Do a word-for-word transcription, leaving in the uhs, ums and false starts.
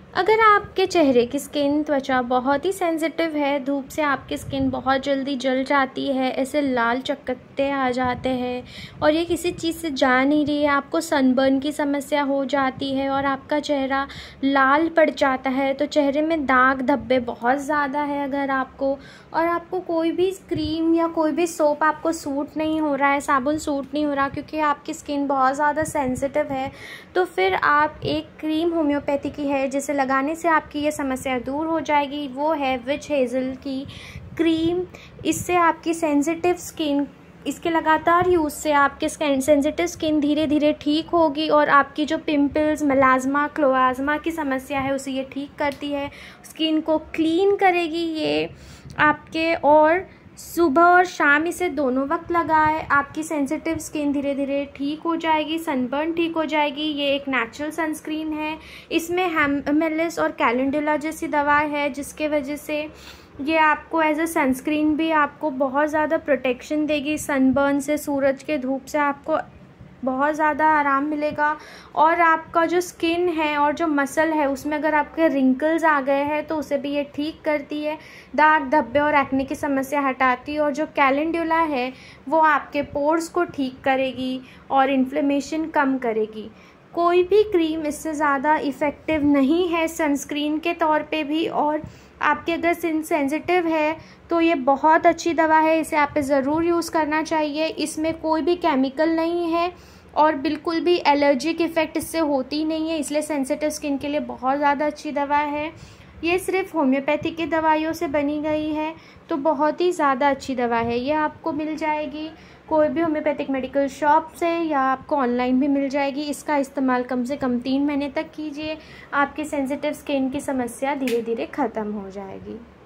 अगर आपके चेहरे की स्किन त्वचा बहुत ही सेंसिटिव है, धूप से आपकी स्किन बहुत जल्दी जल जाती है, ऐसे लाल चकत्ते आ जाते हैं और ये किसी चीज़ से जा नहीं रही है, आपको सनबर्न की समस्या हो जाती है और आपका चेहरा लाल पड़ जाता है, तो चेहरे में दाग धब्बे बहुत ज़्यादा है अगर आपको, और आपको कोई भी क्रीम या कोई भी सोप आपको सूट नहीं हो रहा है, साबुन सूट नहीं हो रहा क्योंकि आपकी स्किन बहुत ज़्यादा सेंसिटिव है, तो फिर आप एक क्रीम होम्योपैथी की है जिसे लगाने से आपकी ये समस्या दूर हो जाएगी। वो है विच हेज़ल की क्रीम। इससे आपकी सेंसिटिव स्किन, इसके लगातार यूज़ से आपके सेंसिटिव स्किन धीरे धीरे ठीक होगी और आपकी जो पिंपल्स, मेलाज्मा, क्लोआज़मा की समस्या है उसे ये ठीक करती है, स्किन को क्लीन करेगी ये आपके। और सुबह और शाम इसे दोनों वक्त लगाएं, आपकी सेंसिटिव स्किन धीरे धीरे ठीक हो जाएगी, सनबर्न ठीक हो जाएगी। ये एक नेचुरल सनस्क्रीन है, इसमें हेमेलिस और कैलेंडुला जैसी दवा है जिसके वजह से ये आपको एज अ सनस्क्रीन भी आपको बहुत ज़्यादा प्रोटेक्शन देगी सनबर्न से, सूरज के धूप से आपको बहुत ज़्यादा आराम मिलेगा। और आपका जो स्किन है और जो मसल है उसमें अगर आपके रिंकल्स आ गए हैं तो उसे भी ये ठीक करती है, दाग धब्बे और एक्ने की समस्या हटाती है। और जो कैलेंडुला है वो आपके पोर्स को ठीक करेगी और इन्फ्लेमेशन कम करेगी। कोई भी क्रीम इससे ज़्यादा इफ़ेक्टिव नहीं है सनस्क्रीन के तौर पे भी, और आपके अगर स्किन सेंसिटिव है तो ये बहुत अच्छी दवा है, इसे आप ज़रूर यूज़ करना चाहिए। इसमें कोई भी केमिकल नहीं है और बिल्कुल भी एलर्जिक इफ़ेक्ट इससे होती नहीं है, इसलिए सेंसिटिव स्किन के लिए बहुत ज़्यादा अच्छी दवा है। ये सिर्फ होम्योपैथी की दवाइयों से बनी गई है, तो बहुत ही ज़्यादा अच्छी दवा है। ये आपको मिल जाएगी कोई भी होम्योपैथिक मेडिकल शॉप से या आपको ऑनलाइन भी मिल जाएगी। इसका इस्तेमाल कम से कम तीन महीने तक कीजिए, आपकी सेंसिटिव स्किन की समस्या धीरे धीरे ख़त्म हो जाएगी।